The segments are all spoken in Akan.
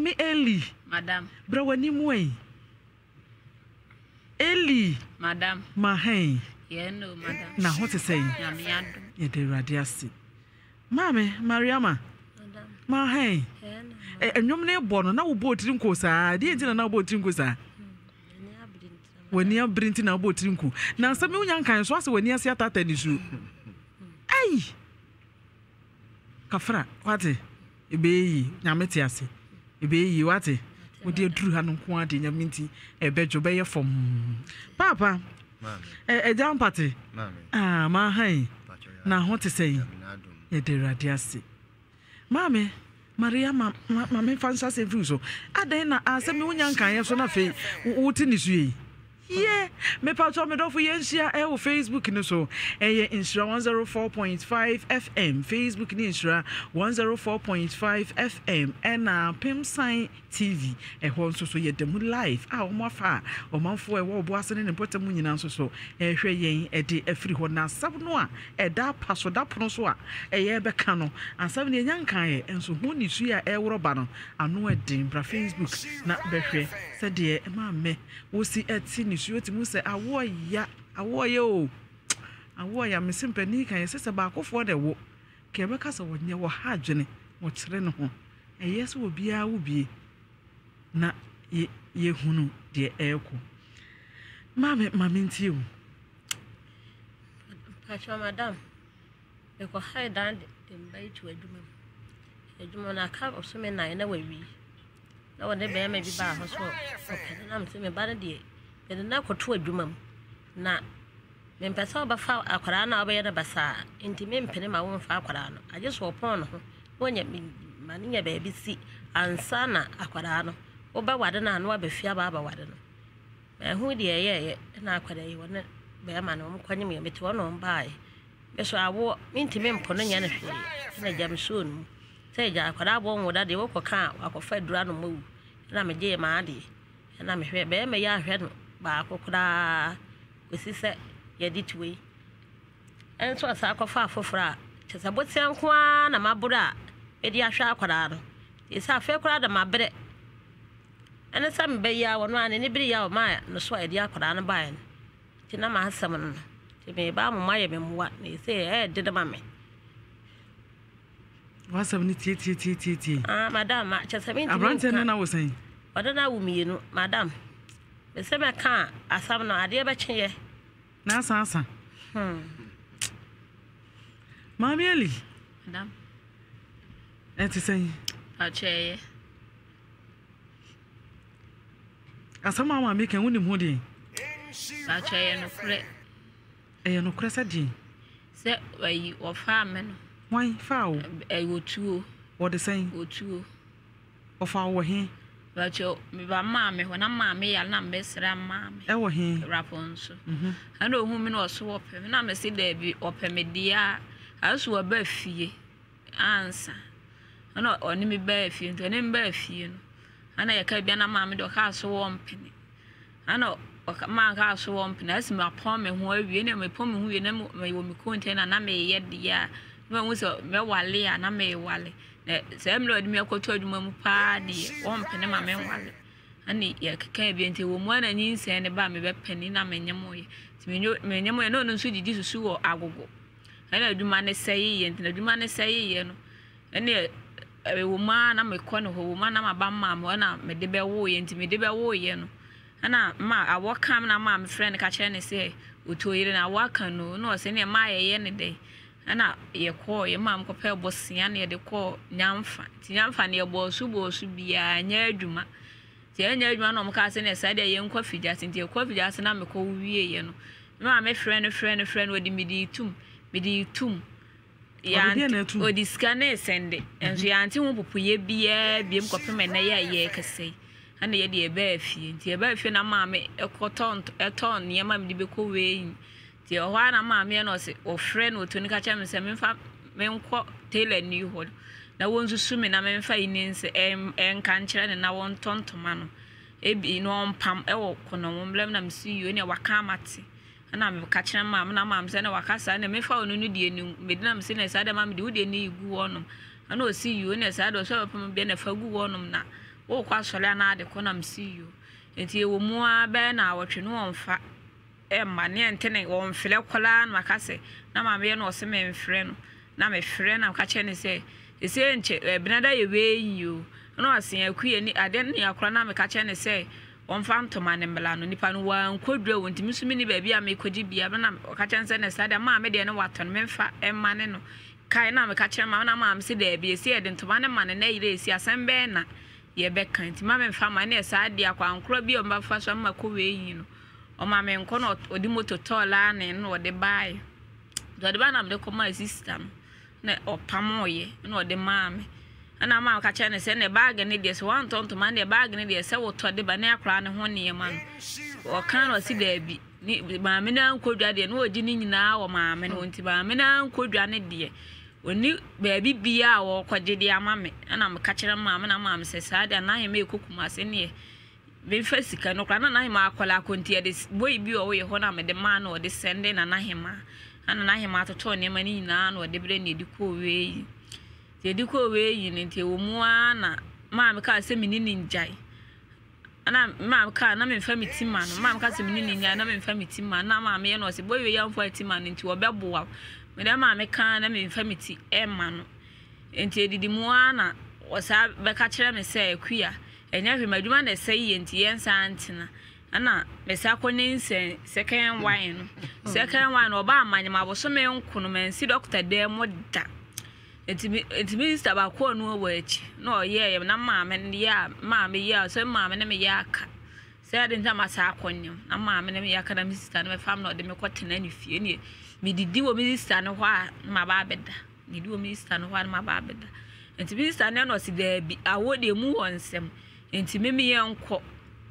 Mami Eli. Madam. Bra wani muwe. Eli. Madam. Maheng. Yeah, no, madam. Na what to say? Yamiado. Ye de radiasi. Mame, Mariama. Madam. Maheng. Yeah, no. Enyom na ebo na wo bo tirinko saa. Di enti na bo tirinko saa. Wani abrinti na bo tirinko. Na nsame unya nkan so ase wani ase atata ni su. Ai. Kafra, wate? Ebeyi, nyamete ase. Ebeyi wate? Wodi aduru ha no nko ade nyaminti ebejo beye fom. Papa. Mame. Jampate. Mame. Ah, ma hai. Na ho te sei. Ye de radiasi. Mame, Maria mame fansa se fruso. Aden na asemi unya nkan ye so na fe wuti ni su yi. Yeah, me pa to me do fu yensia e wo Facebook ni so. Eye Nhyira 104.5 FM, Facebook ni Nhyira 104.5 FM, ena Pimsan TV. E ho nso so ye dem live. Ah, o mafa, o manfo e wo bo ase ne potem nyina nso so. E hwe yen e de afiri ho na sab no a e da paso da pono so a eye be ka no. Ansab ne nyankan e enso hu ni su ya e woro ba no. Ano e din bra Facebook na be hwe. Se de e ma me wo si eti ni suoti mu se awoya o awoya me simpani kan yesese ba akofo de wo ke be kasa wonye wo ha adwene wo kire ne ho eyese obi a wo bie na ye hunu de eko mame nti o Pacho madam e ko hide and mbai to adwuma na ka so me na we wi na wonde be me bi ba ho so na me se me ba de and na koto adwuma na me mpesa obafa akwara na obaye na basa enti me mpene ma wo mfa akwara no age so opon no ho wonya maninya ba bi si ansa na akwara no oba wade na no abafia ba wade no hu de ye na akwara yi wona be ma no mkwanye me meti wono mbae be so awo enti me mpono nya na hwe na jamso no sai ja akwara abo nwoda de wo koka akofa dura no mawu na me je ma ade na me hwe be me ya hwe no ba kokura kwesi se ye ditwe enso asa akofa afofra chesa botia nko a na mabura e di ahwa akwara no isa afa kura da mabre ene sam be ya wono ane ne biri ya o ma no so e di akwara no ba en ti na ma hasam no ti me ba mo maye me muwa na ise e de de ma me wasam ni tie ah madam chesa me abrante na wo sen odana wo mienu madam se me ka asam no ade be kye na asa Mami Eli madam eti say acheye asama ma me kan woni mu de acheye no kure no kure sa di se wayi wo fa me no wan fa o otuo wo de say otuo o fa wo he Bacho mi ba mame ho na mame ya na mbesra mame e wo he raponso ana ohu mi na oso ope mi na me se da bi ope me dia aso wa ba fie ansa ana oni mi ba fie nto ni ba fie no ana ya ka bia na mame de ka so wo mpene ana ma ka so wo mpene asi ma pon me ho awie na me pon me ho wie na me wo mi container na me ye dia no mu so me wale ya na me wale se mlo adi me akoto adwuma mu pa de wompene ma me wale ani ya keka bi ente wo mu ana nyinse ne ba me be pani na menyemo ye ti menyemo ye no nso didi susu wo agogo ana adwuma ne sey ye ente adwuma ne sey ye no ene wo ma na me kɔ no ho wo ma na ma ba ma mo na me de be wo ye ente me de be wo ye no ana ma awokam na ma me friend ka kye ne se otoyire na awaka no no se ne ma ye ne de ana ye ko ye mam ko pe bosia na ye de ko nyamfa ti nyamfa na ye bo su bia nya adwuma ti nya adwuma no mo ka se na sa de ye nkɔ figase ti ye kɔ figase na me ko wie ye no ma me friend odi medi tum ya odi scanner sende enso ya anti ho popo ye bia biem ko pe me na ye kese ana ye de ebe afie ti ebe afie na ma me eton ne ma me de be ko we ti o hwa na ma me no se o frɛ no to ni ka cha me se me fa me nkɔ tailor ni ho na won susu me na me fa ini nse en kan kyerɛ ne na won tontoma no ebi no mpam e wo kono mo mblem na me si yo ne waka amate ana me ka kyerɛ ma na ma me se na waka sa na me fa onu no die ni me de na me se na sa da ma me de wo de ni igu wonom ana o si yo ne sa do so pa me be na fa gu wonom na wo kwa sole na ade ko na msi yo enti ewo mu a be na awotwe no wonfa ma ne ntene wonfele kola na makase na ma me no ose me mfre no na me frɛ na ka che ne se ese nche binada ye we yo no asen akuye ni ade ne akora na me ka che ne se wonfa ntoma ne mbla no nipa no wa nkodwa wontimi sumi ni baabi a me kodi bia na ka che ne se ne sada ma me de ne waton me mfa emma ne no kai na me ka che ma na ma me se da bia ese ede ntoma ne ma ne na yire esi asembe na ye be kan ti ma me mfa ma ne sa ade akwa ankoro bi o mba fa so ma ko we yi no o ma me nko no odi mototola ne no ode bai do de ba na me ko ma system na opamoye na ode ma me ana ma ka che ne se ne bag ne de se wan tonto ma ne bag ne de se wo to de ba ne akra ne ho ne ma o kan no si da bi ni ma me na nkodwa de no ogi ni nyina wo ma me no nti ba me na nkodwa ne de oni ba bi bia wo kwaje de ama me ana me ka che ma me na ma me se sa da na he me kokuma se ne be fasika no kra na he ma akola konti de boy bi o ye ho na me de ma na o de sende na he ma ana na he ma to ne ma ni nyina na o de bre ne di ko we te di ko we yi ne te wo mu ana ma me ka se me ni njai ana ma ka na me fa me tima no ma me ka se me ni njai na me fa me tima na ma me ye no se boy we yam fa tima no nti wo beboa me da ma me ka na me fa me ti e ma no nti edidi mu ana wo sa be ka kire me se akua enya hwe madwuma na se yi nti ye nsa antina ana me sa ko ne nse second wine no second wine oba amanye ma bo so me nkono mansi doctor de mo da enti minister ba ko no wo echi no ye na ma me ya ma me ya so ma me ne me ya aka se ade nta ma sa akonyem na ma me ne me ya aka na minister no me fam na de me ko tena ni fie ne me didi wo minister no ho a ma ba beda ni di wo minister no ho a ma ba beda enti minister ne no si da bi awode mu wonsem enti me ye nko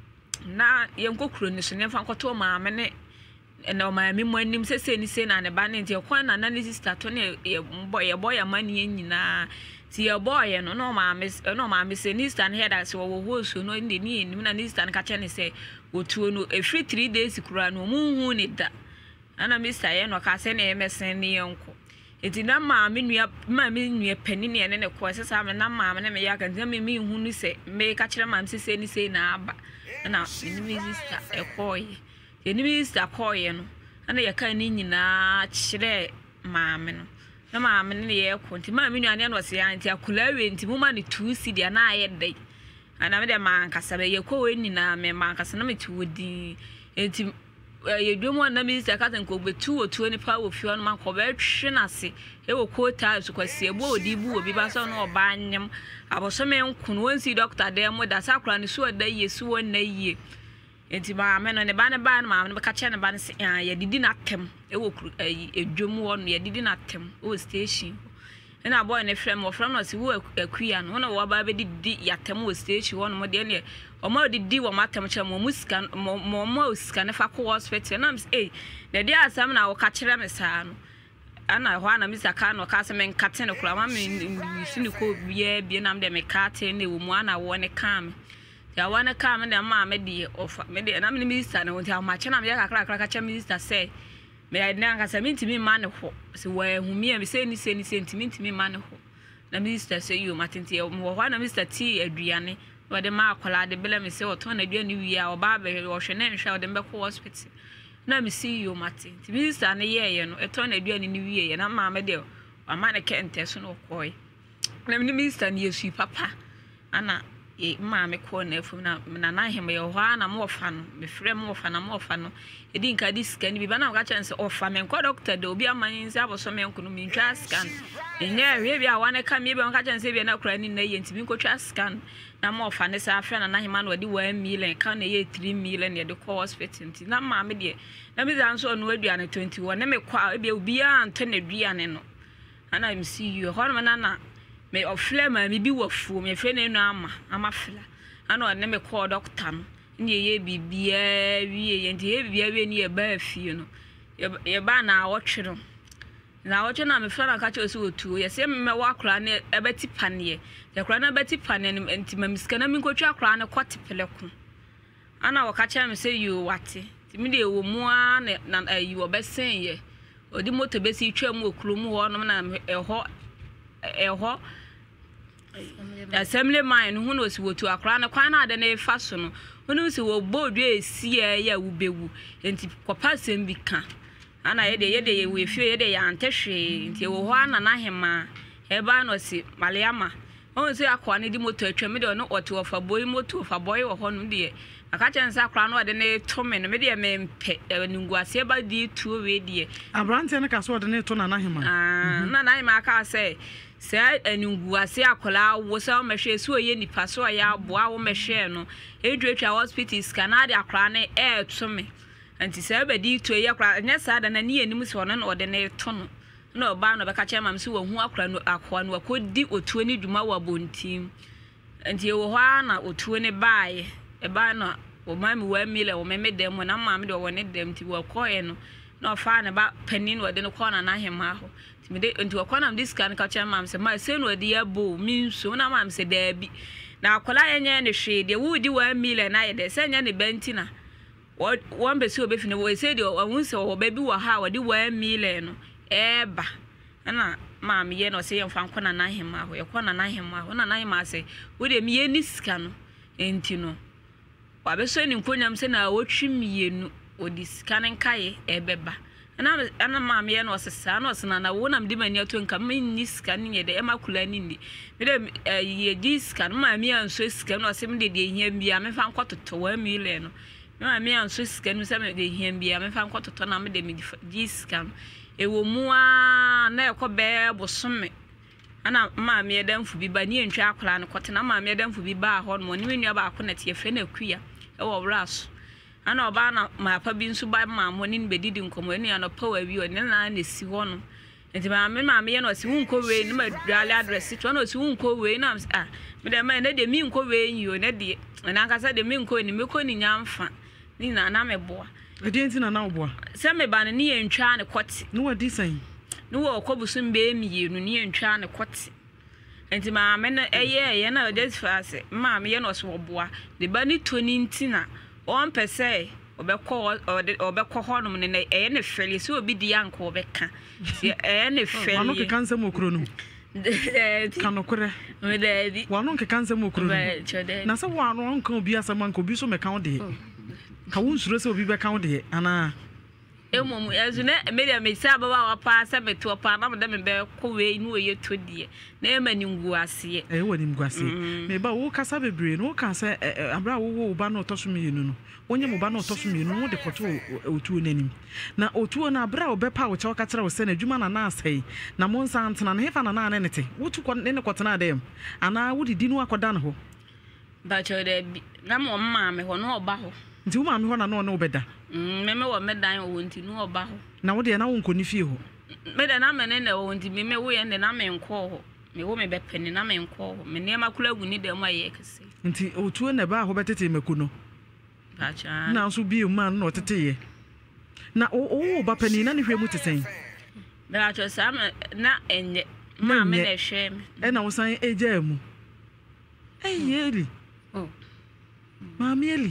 na ye nko kuro ni so ne fa nkoto ma me ne na ma me mo anim sese ni se na ne ba ne nti kwa na na sister to ne ye boy ya mani nyina ti ye boy no no ma me se ni sister ne head so wo ho so no ndi ni enim na ni sister ne ka che ne se wotuo no every 3 days kura no mu hu ni da ana mister ye no ka se ne emesen ne yenko eti na ma me nua pani ne ne ko sesa me na ma me ne me ya kan me hu ni se me ka kire ma me se ni se na aba na ni sister e koye ni mister koye no ana ye kan ni nyina kire ma me no na ma me ne ye ko nti ma me nua ne no se ya nti akula we nti mu ma ne 2 cedi na aye dai ana me de ma nkasa be ye ko we nyina me ma nkasa na me ti wodi enti ye dwomo na minister ka tan ko betu otuo ni pa wo fio no man ko be hwe na se e wo quota so kwasi ebo odi bu obi ba so no oba anyem aboso me nkunu wonsi doctor de mo da sakura ni so da yesu won na yie enti ma me no ne ba ma me ka che ne ba ne se ye didi na tem e wo edwom wo no ye didi na tem wo station na boy ne frem wo frem no se wo akua no na wo ba be didi ya tem wo station wo no mo de ne o ma didi wo matem che mo musika mo usika ne fa ko hospital na me de dia asam na wo ka kire me saa no ana ho ana misaka no ka se me nkate ne kura ma me sini ko bie na me de me kate ne wo mu ana wo ne kam ya wo ne kam de ma me de ofa me de na me minister ne wo ti ma che na me ya kakra ka che minister say me ya na ka se me ntimi ma ne ho se wo ehumi me se ni ntimi ma ne ho na minister say you matenti wo ho na minister ti aduane wode ma akola de bele me se oto na aduane wi a oba be wo hwe ne nhwe wode mbekọ hospital na me see you matenti minister ne ye no eto na aduane ni wi ye na ma me de ama ne kente so no koy na minister ne yesu papa ana ma me ko na fu na him ye ho ana mo fa no me frɛ mo fa na mo fa no edi nka di scan bi ba na ka chance ofa me ko doctor de obi amanyin se aboso me nko no me twa scan enye hwe bi a wane ka me bi ka chance bi na kura ni na ye ntimi ko twa scan na mo fa ne sa afre na him na odi 1 million ka na ye 3 million ye de ko hospital nti na ma me de na me zan so no aduane 21 na me kwa bi obi a nto na aduane no ana me see you ho na na me ofle ma me bi wafu me fe na nu ama fla ana ne me call doctor no ne ye bibia wie ye nti ye bibia wie ne ye ba fie no ye ba na awotwe na me fla na ka che osi otu ye se me wa kra ne ebeti pane ye kra na ebeti pane nti ma miska na mi nkotwa kra ne kwatepele ko ana wo ka che me se you wate ti me de wo mu a na you obesen ye odi moto besi twam okuru mu ho no na eho assembly mine who knows what to a crown a quina than a fashion. Who knows what board see a will be woo, and Papasin be can. And I day we fear the anteshi, till one and I him ma, Ebanosi, Maliama. Oh, say a quantity motor, tremidor, or to of a boy motor of a boy or home dear. A catch and sacran or the name Tom and a media man pet, and Guasia by the 2 radier. A brand and a castle the name Tonahima. None I mark say. Say and Guasia Cola was our machine, so any passo ya boa machine. Adrian hospital is Canada crane air to me. And to say a deed to a yakra, and yes, I than a near news one or the name tunnel. No ban of a catcher, I'm so who are cran aquan or could deep or 20 Jumawa bone team. And you one or 20 buy a banner or mammy wear meal or made them when I'm mammy or wanted them to work coin. No fine about penning or then a corner and I him maho. Into a corner of this kind of catcher, mam said, my son were dear boo means so now mam said there be. Now, Cola and the shade, they would do a meal and I they send any bentina. What one be so before we said, or once or baby or how do wear meal and eba. And mammy, you know, say, from corner and I him, or corner and I him, when I ma say, would a me any scan, ain't you know. What be sending Punyam saying, I watch me or this cannon kai, ebeba. And I'm mammy and was a son or son, and I won't am demanding to come in this scanning at the Emaculanindi. Madam, this can mammy and Swiss can or 70 day here be a man found quarter to 1 million. Mammy and Swiss can 7 day here be a man found quarter to number the this can. It will more never bear was some. And mammy them for be by near and charcoal and cotton, and mammy them for be bar hormone when you're about connect your friend of queer or ras. I know about my papa so by mamma when in bed didn't come any and a power view and then I see one. And my mammy and us won't go away, no dry address it, one or two won't go away. And I'm but the man they mean go away you and Eddie. And I said the mean go in the milk in young fan. Nina and I'm a boy. I didn't know now, boy. Some about near and trying to quat. No, what this saying? No, Cobusum baby, you near and trying to quat. And to my men a year, you know, that's fast. Mammy and us were boy. The bunny twinning tina. One per se, or be called or be hormone in any fairly so be the uncle becca. Any fairly cancer mocronum. Canocre, one uncle cancer mocronum. Nasa one uncle be as a man could be so county. Kawun's will be back county, and as you made a miss about pass to a part of them and bear coway no year 20. Name and you guassi, a wedding guassi. Maybe all Cassabe brain, all can say a brow bano toss me, you know. When you bano toss me, you know the cotu or two name. Now, or two and a brow bepa which all catcher was sent a Juman and I say, Namon Santon and Heaven and anything. What to quant any quatana them, and I would didn't work or done. But you're there, no more mammy or no baho. Do mammy want to know no better. Remember what Madame won't know about. Now, they are now on feel. Madame and I won't be me way and then I may call. Me woman be penny, I may call. Me near my club, we need them my ecsy. Until O two and a bar, better take Macuno. Now, so be a man not a tea. Now, oh, but penny, none of you would say. That was some not and yet, mammy, a shame. And I was saying, a gem. Eh, yearly. Oh, Mammy.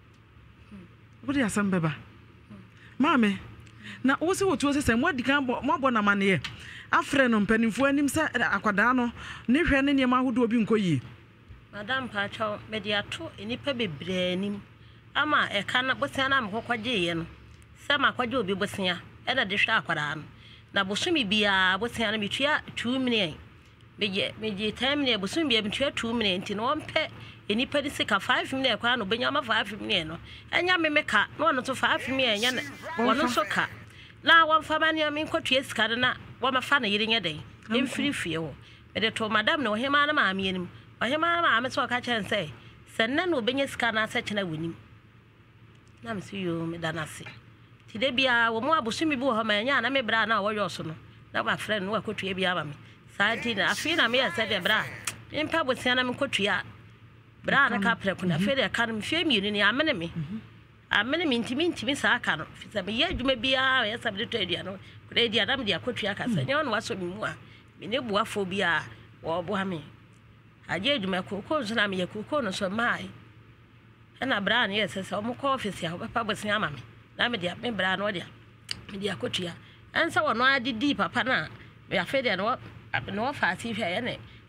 What are some beba? Mammy, now also what was the what the camp more bonamania? A friend on penny for him said Aquadano, near any near my who do be coy. Madame Pacho, mediato, in Ipebi braining. Ama, a cannot but an am hoquajian. Some aquajo be bosia, and a dish aquadan. Now, Bosumi be a bosia between 2 minutes. May 10 minutes, Bosumi be between 2 minutes in one pet. Any petty sick of 5 minutes, no Benyama 5 minutes, and Yamaka, one to 5 minutes, one so cat. Now, one for many, I mean, coaches, Cadana, one of funny eating a day, in free feel. But they told Madame no him, I mean, or him, I'm so catch and say, send none will be a scanner such a winning. Nam see you, Medanasi. Today be a woman, Busumi Bohaman, and I may brown our yourson. Now, my friend, who could be a me. Sighting, I feel I may have said a bra. In pub with Sanam Cotia. Brana capra could have fed a cannon fame in the enemy. A minimum intimate Miss Arcano. If it's a year, you may be a subdivision. Great Adam, dear Cotriaca, and yon was so more. Minebuaphobia or Bohami. I gave you my cocoons and I'm your cocoon, so my. And a brand, yes, as a more coffee, Papa was Yammy. Namadia, Membran, Odia, Media Cotria. And so on, I did deep upon her. We are fed and what up no fast if I any.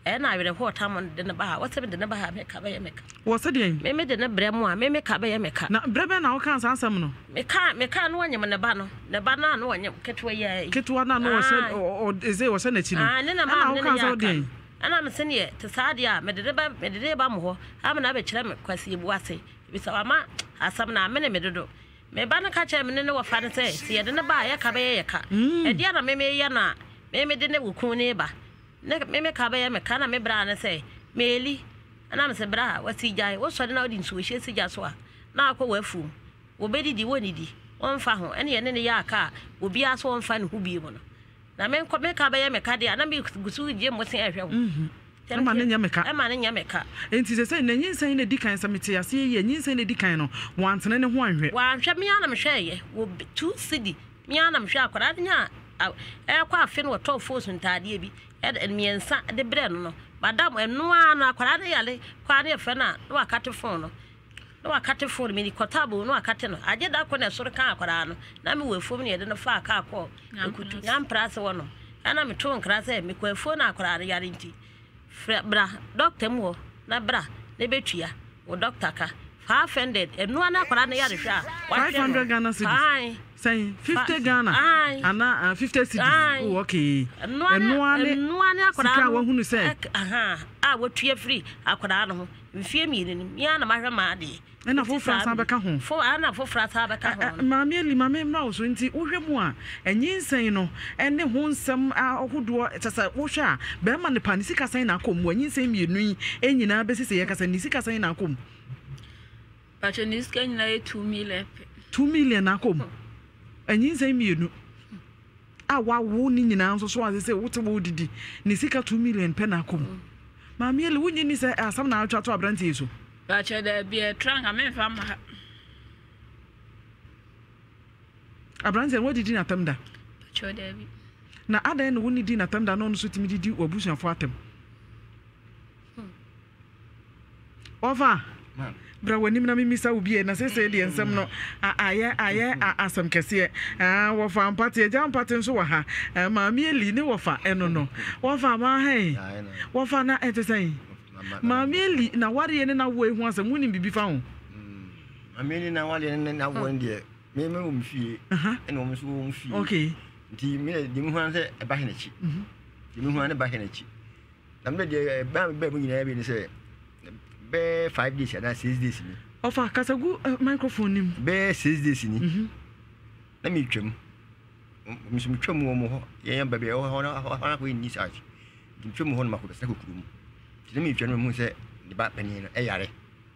and I will report on the Nabaha. What's the Nabaha make a make? What's the name? Maybe the Bremo, maybe Cabay make. Now, Breben, I can't answer no. Me can't want you in the banner. The banner, no one get away. Get one, no, or is there was anything? And then I'm and I'm sending it to Sadia, Medeba Bamo. I'm an average quasi wasi. With our ma, as some many medo. Me banner catch him in no fan say, see, I didn't buy a cabaya. And Diana, maybe Yana, maybe didn't will cool neighbor. Maybe cabaya, mecana, me brana say, Meili. And I'm say, bra, what's he jay? What's sudden out in Swiss, Jaswa. Now go away fool. Obedi di wonidi. One faho, any yaka will be as one fan who be one. Na men ko me ka be me ka dia na me gusu je mo sen ahwe wo ma ne nya me ka enti se na nyinsan na dikan samete ase ye nyinsan na dikan no wantene ne ho anhwe wa hwe me ana me hwe ye wo 2 cedi me ana me hwe akwara nya e kwa afi no to force ntade bi e miensa de bre no madam enu ana akwara ne yale kwa ne fe na no akate phone no akate phone me ni kotabo no akate no aje da ko na soro kan akwara no na me wefom ne ye de no fa aka akọ ekutu nyam prase wono ana me to nkra se me kwa phone akwara ne yare nti bra doctor mo na bra ne betua wo doctor ka 500 enu ana akwara ne yare hwa 500 Ghana cedis say 50 Ghana ana 50 cedis oh okay enu ana akwara wo hunu se wotua free akwara no ho mfie mi ni ana mahwe ma de na fo frasa beka ho fo ana fo frasa beka ho maami ali maami mra wo so nti wohwe mu a anyinsan no ene ho nsem ahodo tasa wohwe a be ma ne pa ne sika san na akom anyinsan mienu yi enyina be sese ye kasa ne sika san na akom pacho ne sika nyina 2 million 2 million na akom anyinsan mienu wa wo ni nyina nso so ase wote wo didi ne sika 2 million pe na akom maami ali wunyi ni se asam na atwa to abranti yeso pacho da bia trang amen fa ma abranti wo didi na tamda pacho da bi na adan no woni di na tamda no so timi didi obusuafo atem ova bra wanim na mimisa obi na sese de ensem no aye asam kese wo fa ampate ja ampate nso wa ha maami eli ne wo fa eno no wo fa ma hai wo fa na etesen maami eli na ware ne na wo ehu asam woni bibi fa ho maami eli na ware ne na wo ndie me mfie ene wo mso wo mfie okay nti me de mu han se e ba he na chi de mu han ne ba he na chi na me de ba mu nyina bi ne se be 5 days and 6 days ni ofa kasagu microphone nim be 6 days ni na mi twam mi twam wo mo ho ye ba be ho na ko ni sa chi mi twam ho na ko sa ko kuru mu ti mi twam mu se de ba pani no e yare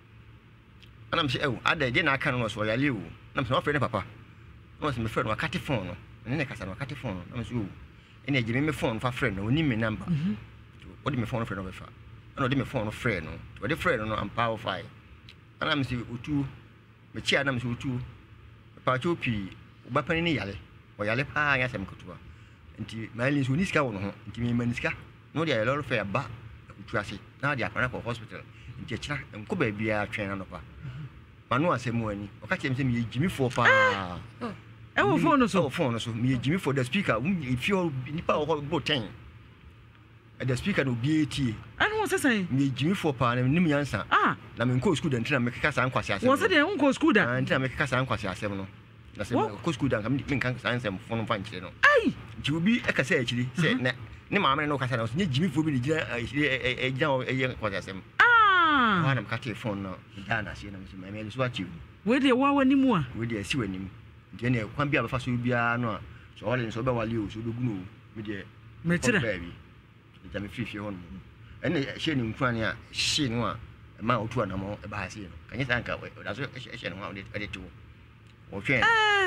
ana mi se e ada je na aka no so yale o na mi se ofre ne papa no se me frɛ no akate phone no ne kasa no akate phone no na mi se o ene je me phone fa frɛ no oni me number o de me phone frɛ no be fa ana de me phone no frɛ no o de frɛ no am power file ana mi se otu me chia na mi se otu pa chopi ba pani ne yale o yale pa anya sem kutuwa nti mali so ni sika wo no ho nti me mani sika no de yale fɛ ba kutu ase na de akwana ko hospital nti akira enko ba bia twɛn na no pa manu asemu ani o ka kyem se me yigimi fo pa e wo phone no so me yigimi for the speaker if you nipa o bo 10 the speaker no BAT anu wo sesan me yigimi fo pa na nim yansa na me nko school da ntina me keka san kwase asem wo se de nko school da ntina me keka san kwase asem no na se ko school da me kan san asem fo no fa nkire no ai ti obi e ka se akiri se na ne maame no ka sa no nye yigimi fo bi ni gira e kwase asem wana mkate phone no dana sie na msema me so achieve we de wa wani mu a we de si wani mu de ne kwan bia ba fa so bia no so wale so be wale o so be gunu me de me tira baby ja me fifie ho no ene hye ni nkwan a hye no a ma otu na mo e ba ha sie no kanye sanka we da so hye no ha o de to o twen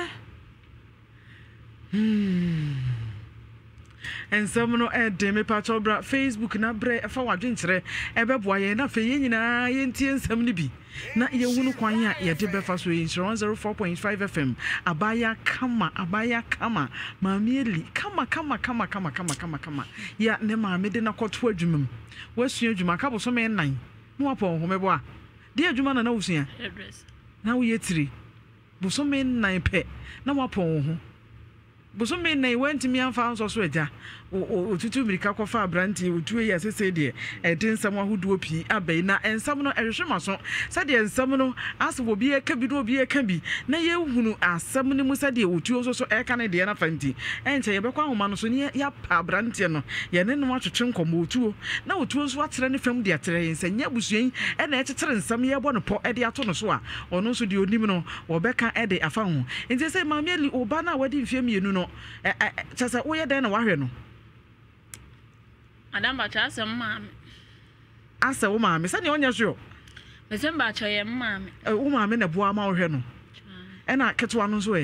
and some no me patcho bra Facebook na bre fa wadwenkyere e beboa ye na fe ye nyina ye ntie nsam ni bi na ye hunu kwan a ye de befa so ye 104.5 FM abaya kama mamieli kama ya ne maame de na kwoto adwumam wasua adwuma ka bo so me nan mo apon ho meboa de adwuma na wusua na wo ye tiri bo so me nan pe na mo apon ho Busumi na iwenti mi amfa nso so eja o tutu mirika kofa abranti o tuwe ya sese de edin nsam ahodo pi abai na ensam no ehwehwe so sade ensam no aso obi eka bi no obi eka bi na ye hunu asam ne mu sade otuo so eka ne de na fanti enche ye bekwa homa no so ne ya pa abranti no ye ne no atwetwe nkomo otuo na otuo so atere ne fam de atere nsanya busuan e na echetere nsam ye bo no po e de ato no so a ono so de onim no wo beka e de afa ho nti se maami ali oba na wadi mfie mienu no chasa wo ye den na wahwe no Madam Bacha asem maame. Asa wo maame sɛ ne onya hwe o. Mesem Bacha ye maame. Wo maame na boa ma wo hwe no. Ɛna ketwa no so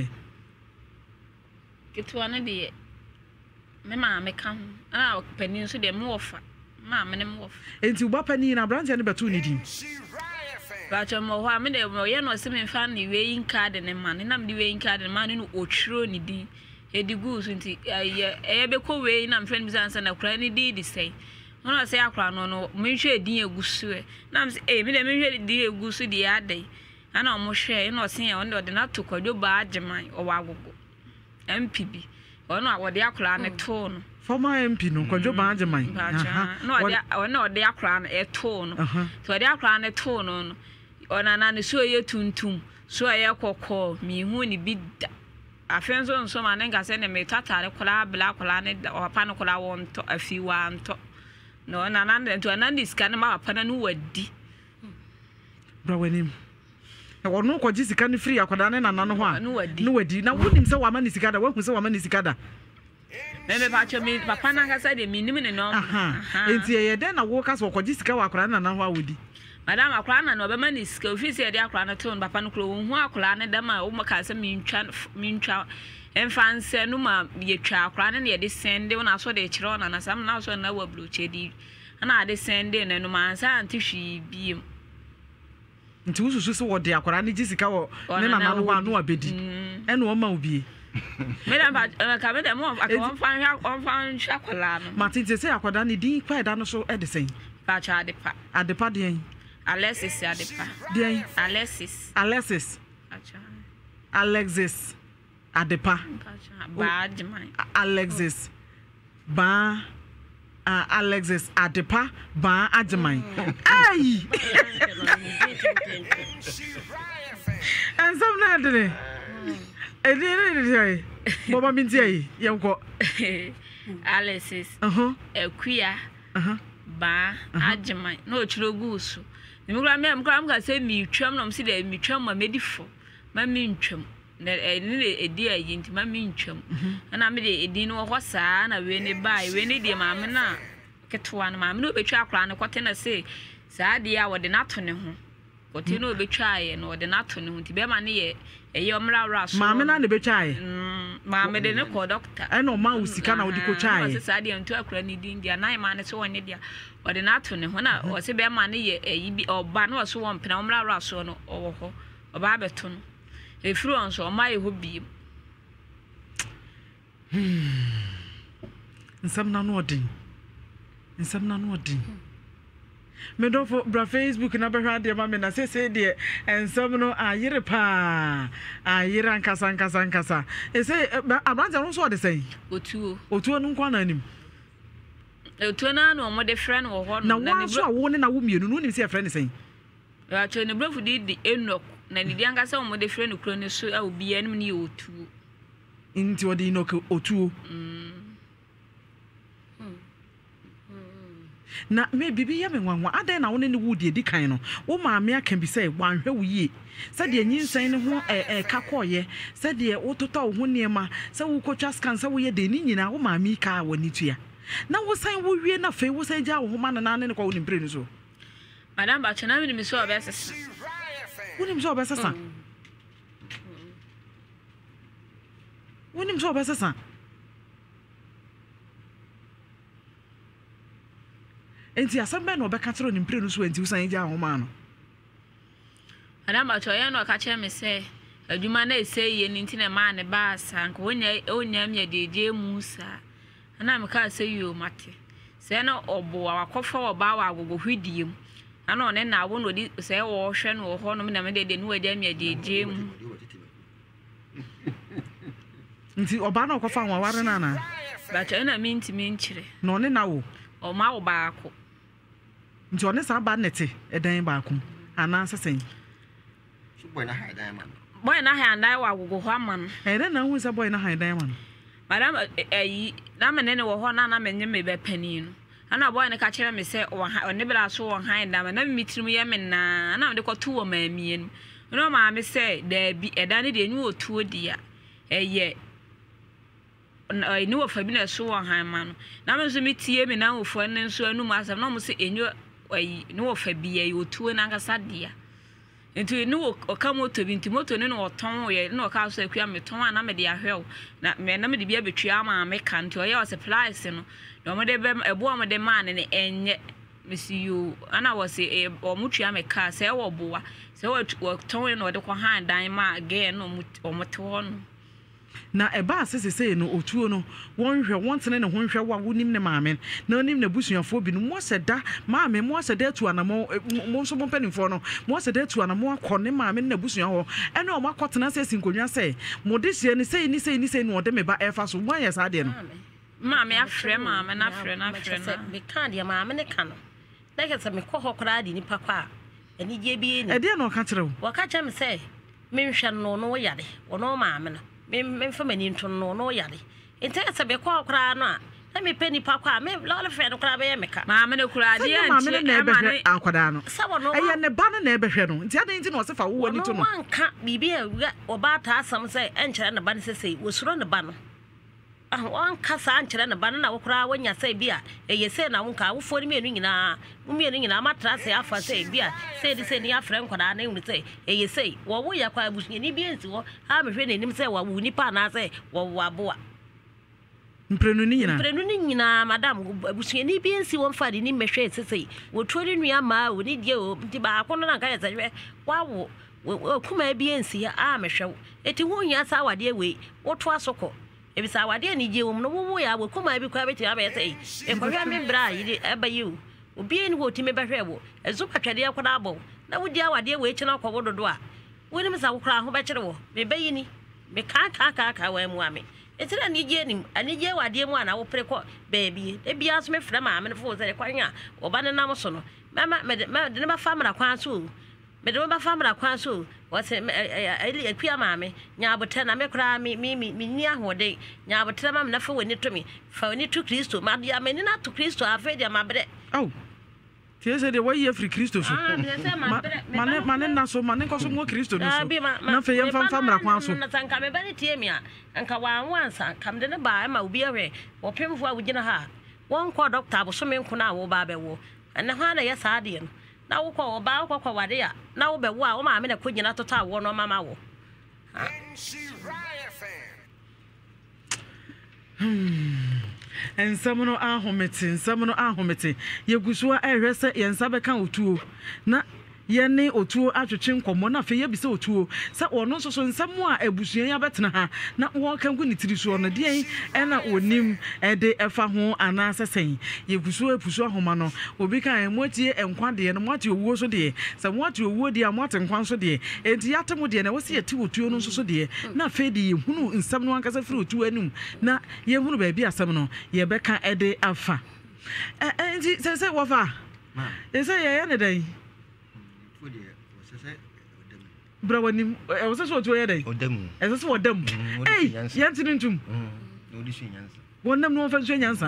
Ketwa no de me maame ka ho. Ana panin so de me wofa. Maame ne me wofa. Enti wo ba panin na branche ne beto ne din. Bacha mo ho ame de mo ye no se me fa ne weighing card ne ma ne nam de weighing card ne ma ne no otwiro ne din. Edigus nti beko we na mfrɛ bisansa na kura ni di sei ono sɛ akura no menhwɛ din egusu na me me de menhwɛ din egusu di adai ana mo hwɛ no se ya ono de na to kwadwo ba agyeman o wa agogo MPB ono awode akura ne to no former MP no kwadwo ba agyeman no de akura no to no so de akura ne to no ona na ne so ye tuntum so ye kokɔ mi hu ni bi afenso nso ma ne ngase ne metatare kola bla kola ne opa no kola wonto afi wanto no na na nto na diska ne ma papa na no wadi bra wanim e wono ko jisika ne free akoda ne nana no ho a no wadi na wonim se wama ne sika da wahu se wama ne sika da me pacho me papa na ngasa de minim ne no enti ye den na wo ka so ko jisika wa akoda nana ho a wodi Madam akra na no be maniska ofisi e de akra na ton papa no kro hu akra na dem a wo maka se mintwa emfanse no ma ye twa akra na ye de sende wona so de kire ona na sam na so na wa bloche di na de sende na no ma ansa anti hwi biem nti ususu se wo de akra na gisika wo ne na no wa no abedi e no ma obi Madam ka me dem on fan akra no Martin se akra na din kwa da no so e de sen pa cha adepa de Alexis adepa. Bien. Alexis. Acha. Alexis adepa. Ba Ajman. Alexis. Ba Alexis adepa ba Ajman. Ay. And some na de. Edi Boba minti ayi yenko. Alexis. Ekuya. Ba Ajman. No chirogusu. Nimukura me amka say mi twam no mse de mi twam ma medifo ma mi ntwam na ni edi ayi nti ma mi ntwam na me de edi no ho saa na we ne bai we ne de ma me na ketwa no ma me no betwa akra ne kote na say saa de a wode na to ne ho kote no betwa aye no wode na to ne ho nti be ma ne ye eye omra so ma me na ne betwa aye ma me de ne ko doctor e no ma usika na wode ko twa aye saa de ntu akra ni din dia na ma ne so wonye dia wode na to ne ho na o se be ma ne ye eyi bi oba na o so won pena omra so no owo ho oba beto no efuru on so o ma ye ho bi nsam na no odin me do for bra Facebook na behwa de ma me na se de ensam no ayire pa ayire ankasa e say abranja no so de say otuo no nkwa na anim otuo na no mo de friend wo ho na wa so wo ne na wo mienu no nim se friend say ya cho ne brofu di enok na ni di ankasa mo de friend kro ne so a obi anim ne otuo inti odi enok otuo na me bibi ya me nwanwa adan na woni ne wudi edi kan no wo maame aka bi say wanhwe wo yie se de nyinsan ne ho kakoye se de wototo wo ho niema se wo kotwa scan se wo ye de ni nyina wo maame ka woni tua na wo san wo wie na fe wo san ja wo ho ma na ne kwa woni bre ni so madam ba chana mi so obesesa woni so obesesa woni so obesesa enti asambe no beka tro ni mpre no so enti usan ja homa no ana ma cho ye no ka che me se adwuma na ese ye ni nti na ma ne ba sa nko onya me de musa ana me ka se yo mate se na obo akofa oba wa agogo hwidiem ana one na wo no di se wo hwe no ho no me na me de no agya me de mu nti oba na akofa wa ware na na but na minti minchire no ne na wo o ma wo baako nti one sa ba nete edan baako ana sesen so boy na ha dan man boy na ha ndai wa gogo ho aman ere na hu sa boy na ha dan man madam na menene wo ho na menye me be pani no ana boy ne ka kire me se o ne bela so wo han da na mitirim ye me na me de kwato wo maamie no ma me se da bi edan ne de nyu otuo dia eye ni wo fa bi na so wo han ma no na me so mitie me na wo fo ne so anu ma asam na mo se enyu ni wo fa bi ye otuo na nkasa dia enti ni wo ka moto bi nti moto ne no oton ye no ka so akua me ton na me de ahwew na me de bia betwa ma me ka nti oye o supplies no no me de be ebo me de man ne enye misiyo ana wo se o mutwa me ka se wo boa se wo ton no de ko han dan ma ge no o moto no na eba asese no otuo no wonhwe wontene ne honhwe wa wonim ne maame na onim ne busuafo bi no mo seda maame mo seda atu anamo mo so mo panimfo no mo seda atu anamo akone maame ne busua ho ene o makotena se sinkonwa se mo de sie ne sei no de me ba efa so mo ayesa ade no maame afre maame na afre na me kan de maame ne kan no na ke se me kɔ hɔ kra de nipa kwa ani je bi ni ede no ka kyerɛ wo ka kyerɛ me se me nhwɛ no no yare wo no maame no me fama ni nto no yare ente se be kɔ kra no a na me pɛ nipa kwa me lɔle fɛ no kra be ye me ka maame ne kura de anti maame ne ebehwɛ akwada no sabo no eye ne ba no na ebehwɛ no nti ade nti no se fa wo wani to no wanka bibi a oba ta asam se enkyere ne ba ne sesei wo suro ne ba no wanka sa enkyere ne ba no na wo kra wanya se bi a eye se na wonka wo fo ni menu nyina matra se afa se bi a se di se ni afre nkwada na ehunu se eye se wo wo ya kwa abusuye ni bi ensi wo ha me hwe na nim se wo wu nipa na se wo aboa mprenu ni nyina madam abusuye ni bi ensi wo mfa de ni mehwe sesei wo tuori nua ma wo ni die o nti ba akono na nka ya se wa wo kuma bi ensi ya a mehwe eti wo nya sa wade we wo to asoko ebisa wade ni je wo no wo ya wo kuma bi kwa beti abese e ko hwa me bra yi eba yi obi ni wo ti me behwe wo ezu patwade ya kwada abo na wo dia wade we chi na kwa wododo a wo ni misa wo kra ho be kire wo me bayi ni me ka wa mu ame etira ni je ni ani je wade mu ana wo pre ko baabi e bia so me fra ma ame no fo se kwanya oba ne nam so no mama me de ne ba famra kwan so me de ba famra kwan so wase akua maame nyaabota na me kra mi ni ahode nyaabota ma me na fa wani to mi fa wani to Kristo ma dia me ni na to Kristo afa dia ma bre oh tie se de wa ye free Kristo so mane na so mane ko so mo Kristo no so na fe yem famra kwan so na tanka me bani tie mi a anka wansa kam de ne ba ma obi ahwe wo pemfo a wo gina ha won ko doctor abo so me nko na wo ba be wo ana ha na ye sa de no na wo kwa oba kwa wade ya na wo be wo a wo ma me na kogina tota wo no mama wo ensamono ahomete yegusua ehwese yensa beka otuo na yene otuo atwetwe nkomo na fe yebise otuo sa ono so nsamo a abusua ya betena ha na wo kan gu ni tiri so no de ena onim ede efa ho ana sesen yegusua epusu ahoma no obi kan motie enkwade no motie owuo so de sa motie owuo de amote nkwan so de enti yatemo de na wo se yeti otuo no so de na fe de yehunu nsam no ankasa firi otuo anum na yehunu ba bi asam no ye beka ede afa enti se wo fa ese ye ne dai Brawani, I was also to a day. Odem, as I saw them. Hey, Yantin Tum. No, this answer. One them no fancy answer.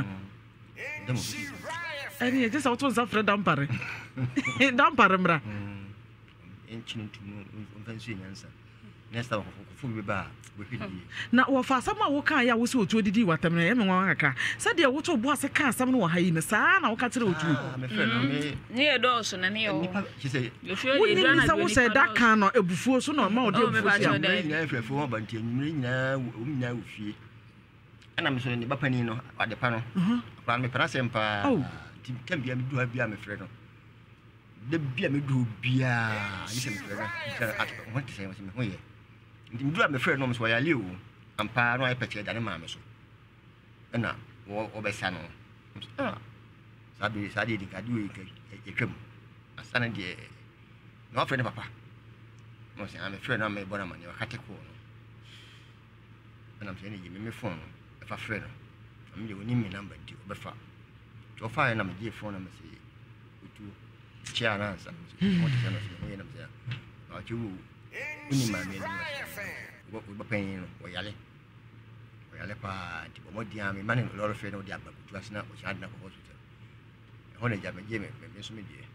And he just also suffered dampare. Damparembra. Ancient to fancy answer. Next of full bar. Na wo fa sama wo kan ya wo se otuo didi watam na em nwa aka sa de wo to bo ase kan sam no wo hayi ne sa na wo ka tere otuo ni e do so na ne yo wo ni sa wo se da kan no ebufuo so no ma wo de ebufuo ya nya efrefo ho ba ntia nyumre nya wo nya wo fie ana me so ni bapani no ade pa no pa me pra sempa tim bia me du ha bia me frɛ no de bia me du bia yi se me frɛ no at ho te se me ho ye ndura me frɛ no so ya liu ampa no ai pɛche da ne ma me so na wo bɛsa no sabi di ka di e twam asana de no frɛ ne papa no se am frɛ no me bona mane wa kate ko no na me se ne me phone no fa frɛ no me woni me number di obefa to fa na me give phone na me say utu chia na answer what is na so na me say ba chu uni ma me wo pen wo yale pa ti bo modi am me no loro fe no di agba kutu asina o sha na ko hospital ho na ja me je me so me die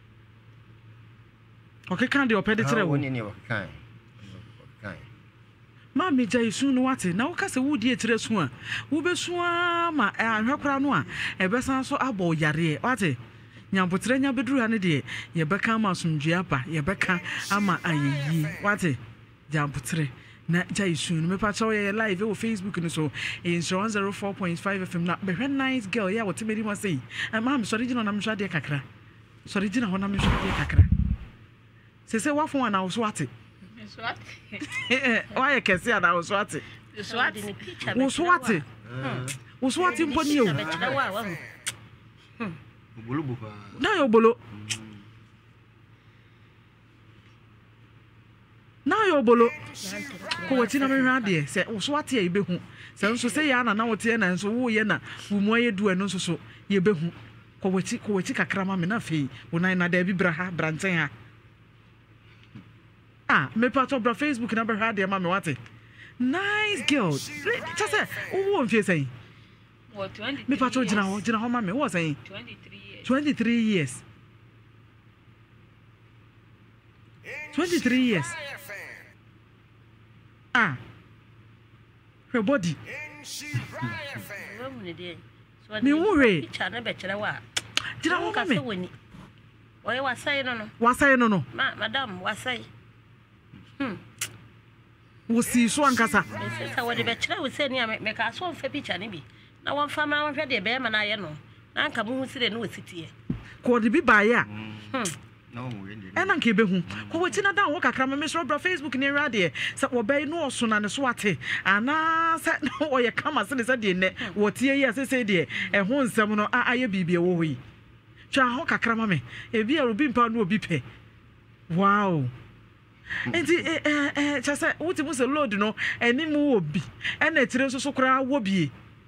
okay kan de opede kire wo ni ni wo kan ma me jai su no wate na wo ka se wo die kire su a wo be su a ma ahwekora no a e be san so abo yare wate nyampotre nya beduru ha ne de ye be kan ma sumdua ba ye be kan ama ayeyi wate jampotre na jai su no me pa cho ye live wo Facebook no so insurance 104.5 FM na be nice girl ya wo temeri mo say ma me sorry jino na me hwa de kakra sorry jino ho na me hwa de kakra se wafo na wo so ate why kesi ana wo so ate wo so ate mponi o bolo bo pa na yo bolo ko wati na me hwa de se wo so ate e behu se nso se ya na wo te na nso wo ye na wo mu aye du eno nso so ye behu ko wati kakra ma me na fei wo na da bi bra ha branten ha me part of Facebook na be hwa de ma me wate nice girl just say wo mfie say what 23 me part of jina ho ma me wo say 23 years 23 years her body me worry chana be kire wa jina ho ma me oye wasai no madam wasai wo si so ankasa sesa wo de be kire wo se ni me ka so mfa picture ni bi na won fa ma won hwe de be ma na ye no na nka mu hu sire no wasitie ko de bi ba ya na wo we ndi ena nke be hu ko wati na da wo kakra me so bra Facebook ni radio se wo be no oso na ne so ate ana se wo ye kama se ne se de ne wo tie ye se de e ho nsem no aye bibie wo ho yi twa ho kakra ma me e bi a obi mpa no obi pe wow enti chase wuti mu se load no eni mu obi ena etire so kora wo bie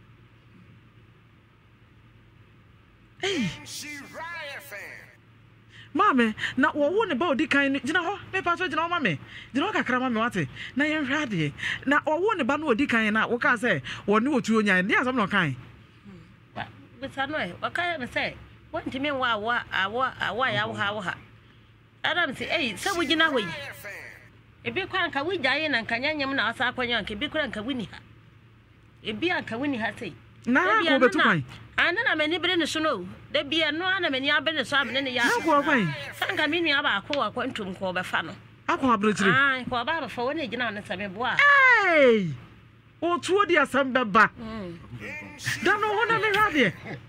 mame na wo ne ba odi kan gina ho me pa so gina ho mame gina ho kakra mame wate na ye hwa de na wo ne ba no odi kan na wo ka se wo ne otu onya ndi asam no kan bisa no e waka me se wonti me wa ya wo ha adam se se wo gina ho yi ebi kwa nka wi jaye na nka nyanyam na asa akwanya nka bi kura nka wini ha ebi anka wini ha sei na ko betu kan ana na mani bere ne so no da bia no ana mani abere so abene ne ya na ko kan sanka mi nua ba akwa kwantum ko be fa no akwa abrochire ko ba fa wona gina na sabe boa o tuo di asam beba da no wona me hade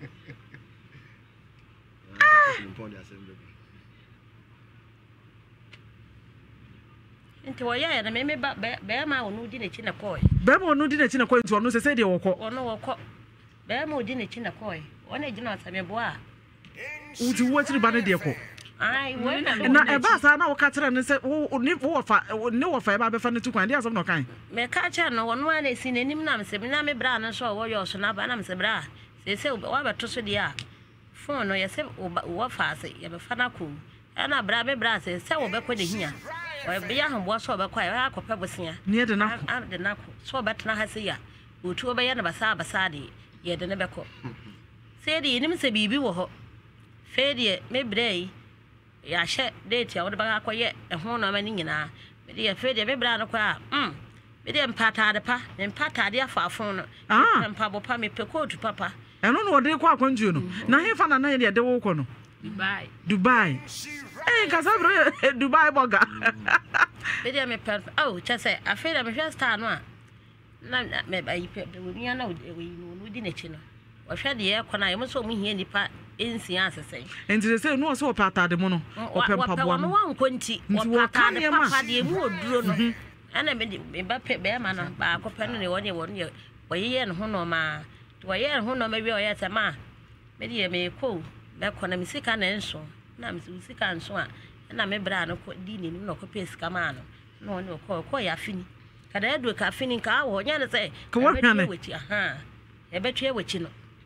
nti wo ya na me be ma wonu di ne chi na koy be ma wonu di ne chi na koy nti onu se de woko ono woko be ma odi ne chi na koy ona gina asame boa uti wo chiri ba ne de ko wo na e ba sa na wo ka kire ne se wo ni wo fa e ba be fa ne tukwan de asam no kan me ka kire no wono ana esi nenim na me se na me bra no so wo yo so na ba na me se bra se wa ba to so dia phone no ye se wo fa se ye be fa na ko ana bra be bra se wo be ko de hia o be ya hambo so be kwa ya akopɛ bosia ne de na de na ko so be tena ha se ya otu be ya na basa de ye de ne be ko se de nim se bibi wo ho fe de me brai ya hye date ya wo de ba akɔye ho no ma ni nyina me de ya fe de me bra no kwa me de mpata de pa me mpata de afa afon no mpa bo pa me pe kotu papa eno no de kwa akwanju no na he fa na na ye de wo ko no Dubai kasabro Dubai boga be me pe chese afela me hwe star no a na me bayi pe woni na we no di na chi no wo hwe de ye kona ye mo so mo hia nipa ensia asese enti se no so opata de mo no opampaboa no wa nkonti opata de papa de mu oduro no ana me ba pe be ma no ba akopɛ no ne woni wo ye no ho no ma wo ye ho no ma wi o ye se ma me de me ko be kona me sika na enso na me sika enso a na me bra no ko di ni no ko pe sika ma no no ko ya fini kada edu ka fini ka wo nya ne se ko wa hwane e betwe wechi no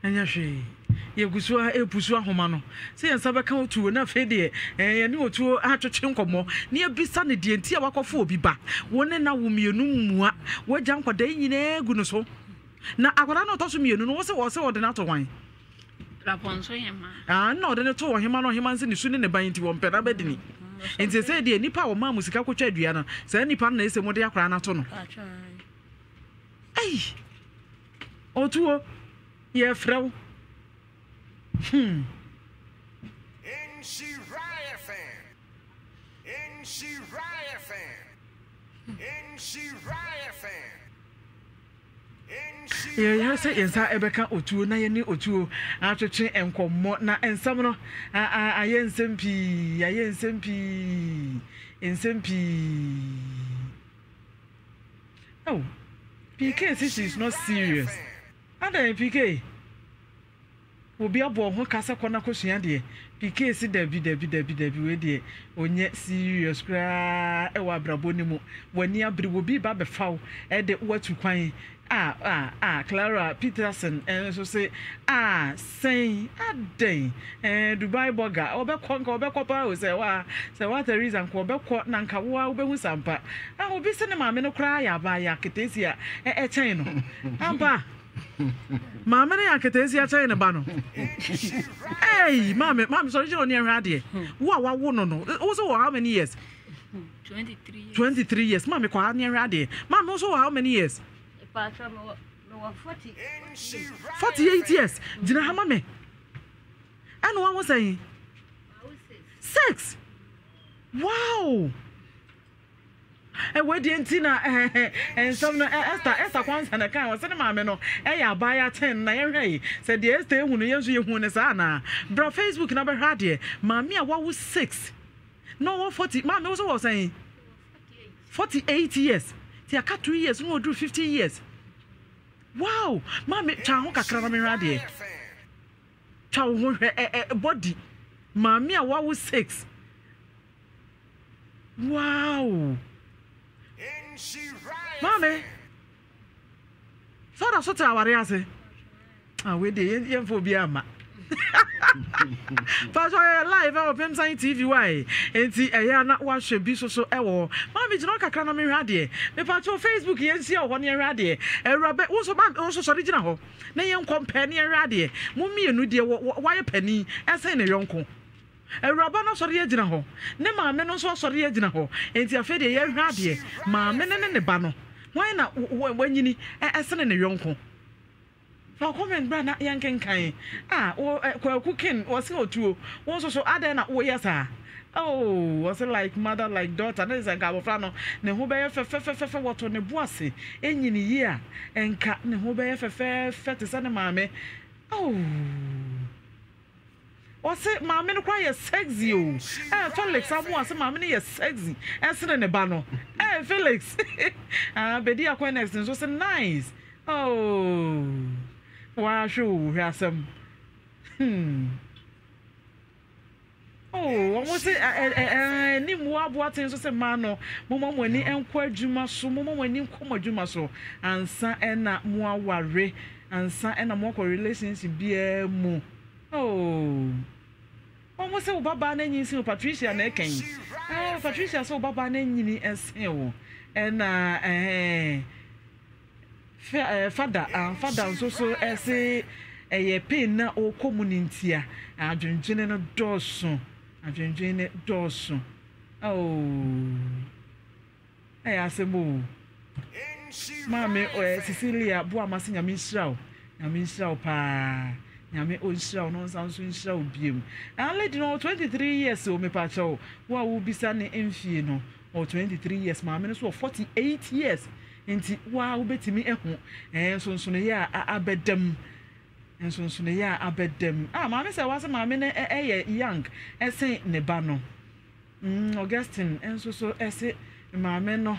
anya hwe ye gusua epusu ahoma no se yensa beka otuo na fe de ye ne otuo atwetwe nkomo ne ebisa ne de ntia wakofo obi ba wone na wo mienu mmua wagya nkwada nyina egu no so na akwada no toso mienu no wo se wo de na to wan Raponso hema. No de ne to wo hema no hema nse ne su ne ne ban nti wo mpɛ na bedini enti se de nipa wo ma musika kwotwa adua no se nipa na ese mo de akora na to no ai otuo ye frew Nhyira fan. Nhyira fan. Nhyira fan. Yeah, say yensa ebeka otuo na ye ni otuo atwetwe enkommo na ensam no aye nsempi oh PK says she's not serious and PK obi abo ho kasa kona kosua de PK si dabi we de onye serious kra e wa brabo ni mu wani abri obi ba be faw e de watu kwan Clara Peterson and so say say day Dubai burger obekopa o say what the reason ko obekọ na nka wo obehu sampa obi se ne maame no kra ya ba ya ketesia chen no ampa maame ne ya ketesia chen ne ba no hey maame sorry you no hear ade wo no also how many years 23 years maame kwa ne hear ade maame also how many years 48 years. Jina hama me. And what was saying? 6. Wow. And where the antenna and some Esther once and a car was in my meno. Eh, buy a 10 na said the Esther who you who is Anna. Bro, Facebook number had here. Mammy, what was 6? No, 40. Mammy also was saying 48 years. Ti aka 2 years, no do 50 years. Wow, mama cha ho kakra na me rade. Cha ho body. Mama a wa 6. Wow. Mama. So da so ta aware ase. We dey yen fo bi ama. Pastor live on Pemsan TV why enti eya na wa hwe bi so ewo ma jino kakra na me hwade me pastor Facebook yen sia ho ne hwade ewrabe wo so sori gina ho na yen compare ne hwade mo mienu de wa ye pani esen ne yonko ewraba na sori gina ho ne ma me no so sori gina ho enti afa de ye hwade ma me ne ba no why na wanyini esen ne yonko for comment brother yanken kan cooking was otuo won so ada na wo yesa oh was like mother like daughter na is ga bofra no ne ho be fe woto ne boase enyini yi a enka ne ho be fe te sane maame oh was maame no kwa ye sexy o Felix amu ase maame no ye sexy ensene ne ba no Felix bedi akwa next so say nice oh wa shu hasam oh almost ni mu aboaten so se ma no mo ni enkwa adwuma so mo ni nkoma adwuma so ansa na mo aware ansa na mo ko relationship bia mu oh almost se baba na nyin si Patricia na eken Patricia so baba na nyini ense wo na father so ese pain na o community a adwendwene no doso oh asemo mama Cecilia bo amase nyame nhyira pa nyame o nhyira no nsanso nhyira obiem lady no 23 years o me pa cho wo bisa ne emfie no o 23 years mama no so 48 years enti wa obetimi ehu ensonso ne ya abedam mama say was mama ne young ese ne ba no Augustine enso ese mama no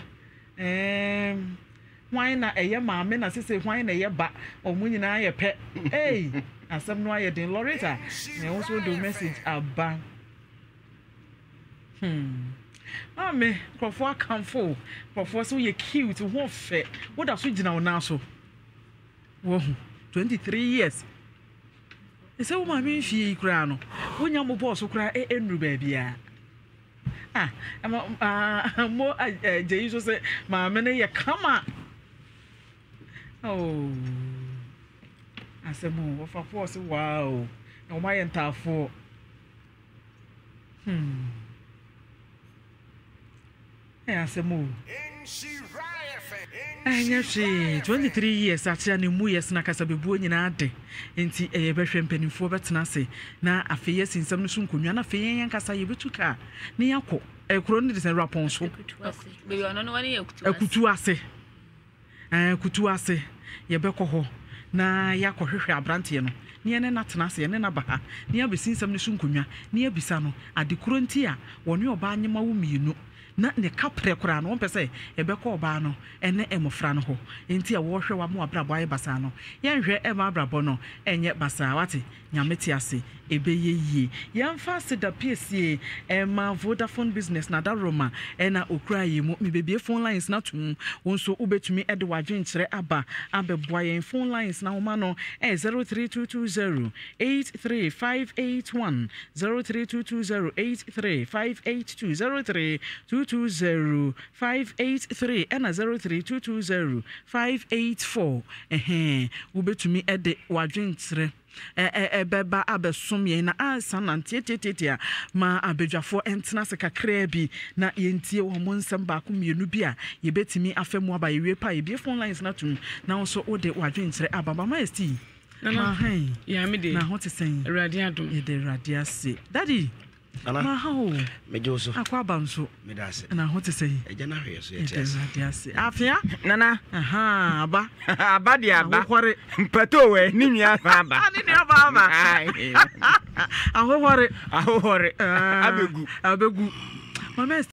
why na mama na say why na ba omunyina ye pe asem no aye den Loretta ne also do message aba Ame, Crawford Camfo, Crawford so you cute, won't fit. What else you know now? So, whoa, 23 years. say wo ma me fie kura no wonya mo boss kura enru ba bia mo je so say ma me ne ye kama oh asemo wo fa force wow no ma ye ntafo asemo Nhyira 23 years atia ne mu yes na kasa bebuo nyina ade enti behwe mpanimfo betena se na afeye sinsam no so nkonwa na afeye yan kasa ye betuka ne yakọ ekro ne de se rapon so be yo no wani akutu ase ye bekọ ho na yakọ hwehwe abrante no ne ne natena se ne na baha ne abesinsam no so nkonwa ne abisa no ade kro nti a woni oba anyema wo mienu na ne kapre kura no pese ebekọ oba no ene emofra no ho enti a wo hwe wa mo abrabo aye basa no ye nhwe e ma abrabo no enye basa wate nyameti ase ebeye yie yamfa se da piesie ma Vodafone business na da Roma ena okura yi mu me bebie phone lines na tum wonso ubetumi ede wadwen kire aba abeboa yen phone lines na homa no 03220 83581 03220 2205820 ena 03220 ubetumi ede wadwen kire beba abesom ye na ansa na tietietia ma abedwafo entena se kakra bi na yentie wo mo nsem ba ko mienu bi a ye betimi afemu aba ye pa ye bi phone lines na tum na so ode wadwenkere ababa ma esti na han ya me de na ho te sen awurade adom ye de awurade ase daddy Ana ma ho mejoso akwa banso me da se na ho te sen eja na hwe so ye de yetias awurade ase afia nana aba aba de aba ahore mpato we ni nua aba ani ne aba ahore ahore abegu mama